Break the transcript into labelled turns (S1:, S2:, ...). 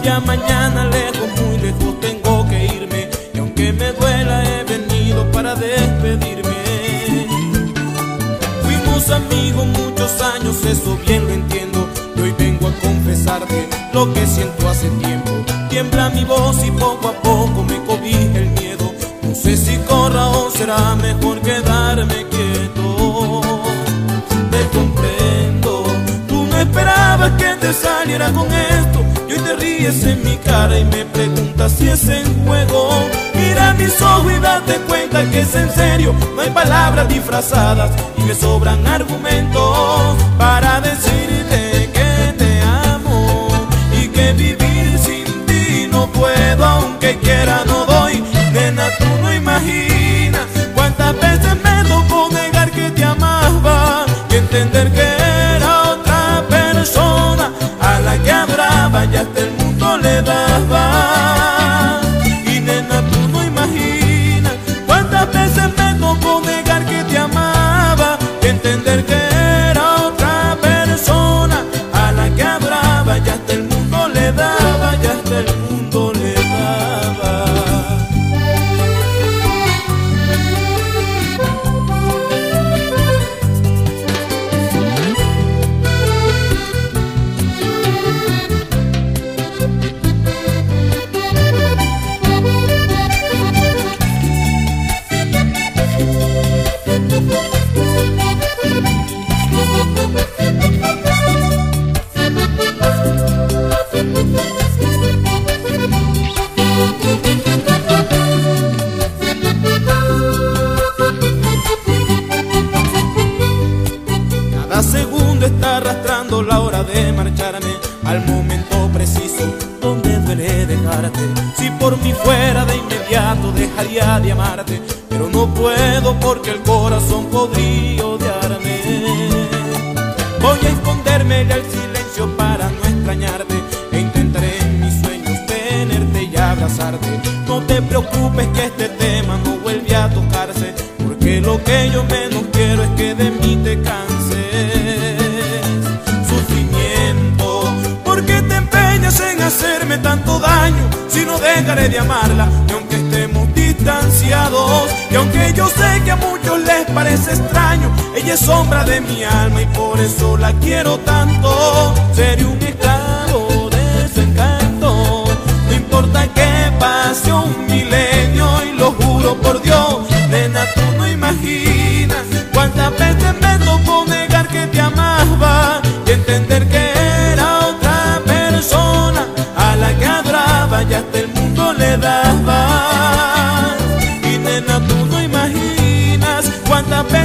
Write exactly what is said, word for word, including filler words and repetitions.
S1: Ya mañana lejos, muy lejos tengo que irme, y aunque me duela he venido para despedirme. Fuimos amigos muchos años, eso bien lo entiendo, y hoy vengo a confesarte lo que siento hace tiempo. Tiembla mi voz y poco a poco me cobija el miedo. No sé si corra o será mejor quedarme quieto. Te comprendo, tú no esperabas que te saliera con esto, y hoy te ríes en mi cara y me preguntas si es en juego. Mira mis ojos y date cuenta que es en serio. No hay palabras disfrazadas y me sobran argumentos para decirte que te amo y que vivir sin ti no puedo, aunque quiera no doy. Nena, tú no imaginas cuántas veces me tocó negar que te amaba y entender que era otra persona a la que adoraba y hasta el mundo le daba. Y nena, tú no imaginas cuántas veces me tocó negar que te amaba y entender que era otra persona a la que adoraba y hasta el mundo le daba, y hasta el mundo le daba. Cada segundo está arrastrando la hora de marcharme al momento preciso donde duele dejarte. Si por mí fuera de inmediato dejaría de amarte, pero no puedo porque el corazón podría odiarme. Voy a esconderme al silencio para no extrañarte, e intentaré en mis sueños tenerte y abrazarte. No te preocupes que este tema no vuelve a tocarse, porque lo que yo menos quiero es que de mí te canses. Sufrimiento, porque te empeñas en hacerme tanto daño, si no dejaré de amarla, y aunque estemos distanciados, y aunque yo sé que a muchos les parece extraño, ella es sombra de mi alma y por eso la quiero tanto. Seré un esclavo de su encanto, no importa que pase un milenio, y lo juro por Dios. Nena, tú no imaginas cuántas veces me tocó negar que te amaba y entender que era otra persona a la que adoraba y hasta el mundo le daba. Y nena, tú no imaginas cuántas veces